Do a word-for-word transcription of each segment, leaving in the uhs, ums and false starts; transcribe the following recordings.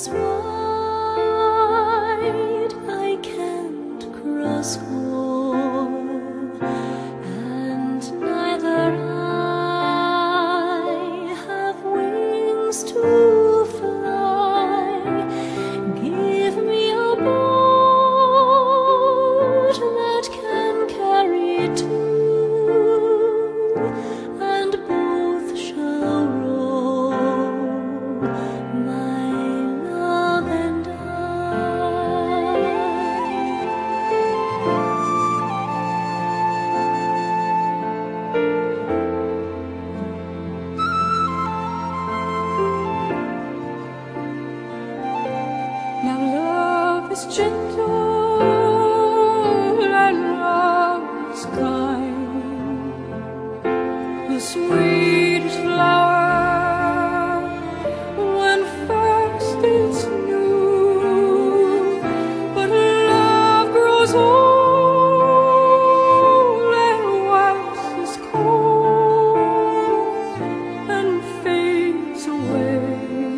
is wide, I can't cross o'er, and neither I have wings to fly. Give me a boat that can carry two, and both shall row, my love and I. Now love is gentle and love is kind, the sweetest flower when first it's new. But love grows old and waxes cold and fades away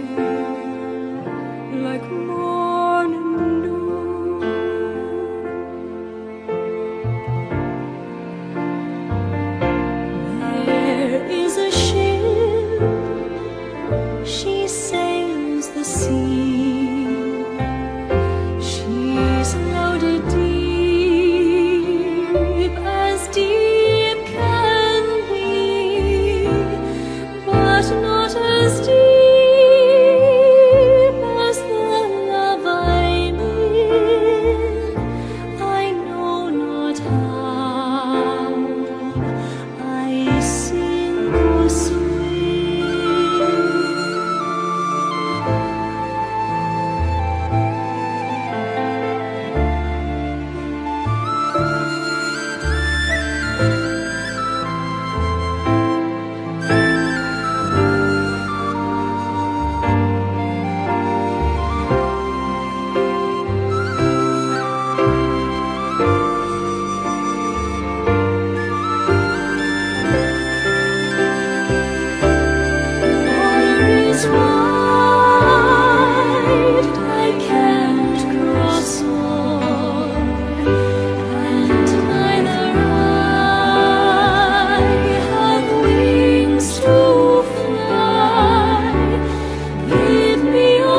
like morning dew. There is a ship, she sails the sea. She's loaded deep, as deep can be, but not as deep as the love I'm in. I know not how I sink or swim. Water is wide, I can't cross o'er, and neither I have wings to fly. Give me a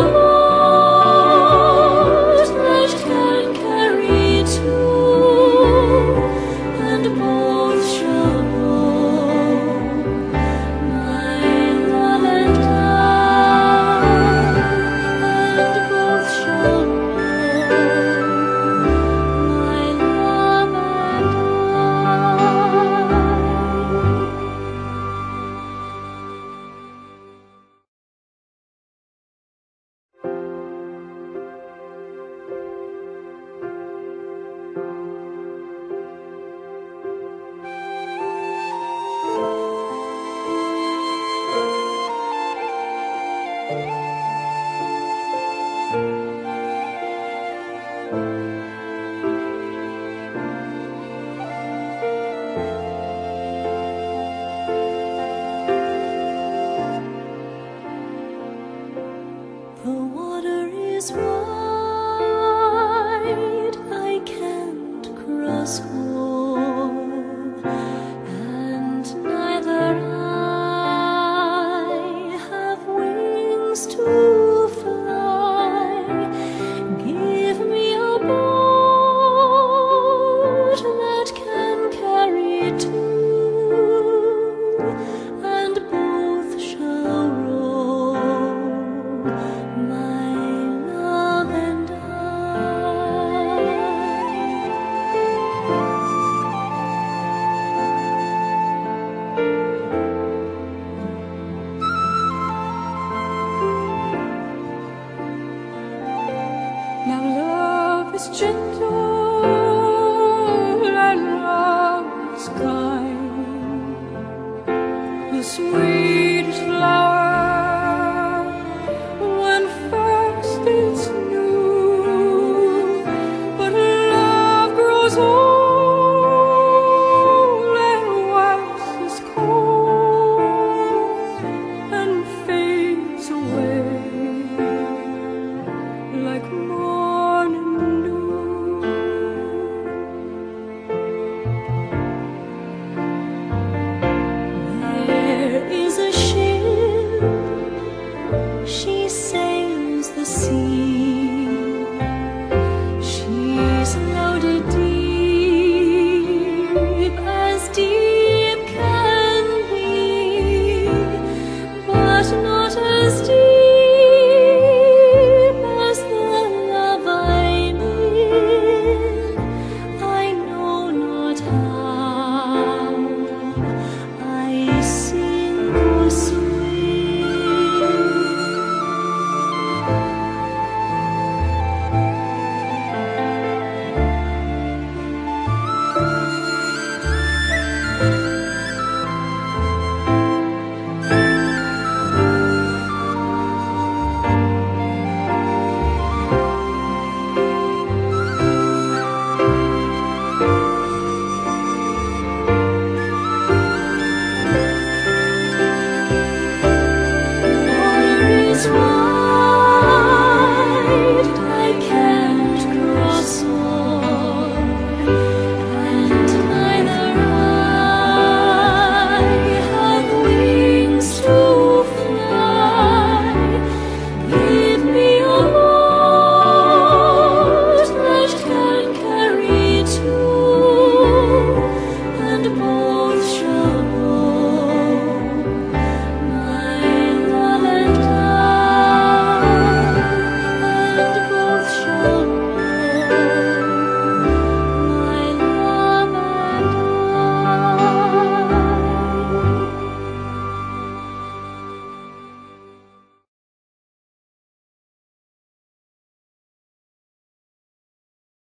boat that can carry two, and both shall row, my love and I, and both shall row, my love and the water is wide, I can't cross o'er, and neither I have wings to fly. Give me a boat that can carry two, and both shall row, my love and I. waters deep.